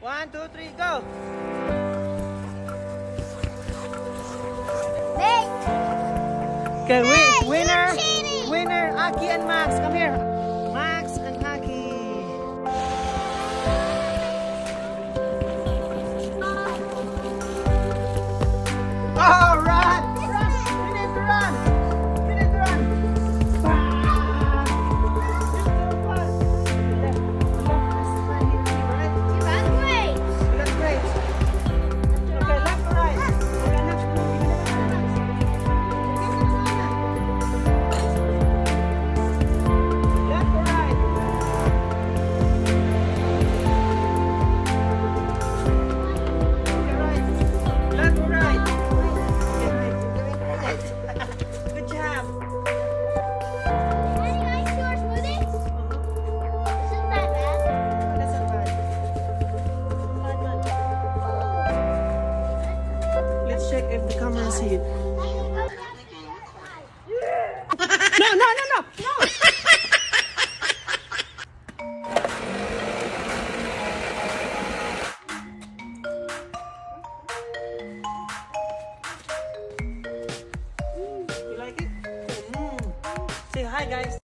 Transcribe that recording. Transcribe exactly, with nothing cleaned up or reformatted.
One, two, three, go! Okay, win winner, winner, Aki and Max, come here. Max and Aki. Oh, run! Run! You need to run! You need to run! Ah! You ran great. You got great. Okay, left or right? Okay, next. Left or right? Okay, right. Left or right? Good job. Any ice to our smoothie? Isn't that bad? That's not bad. Let's check if the camera see it. No, no, no, no, no. You like it? Mm. Say hi, guys.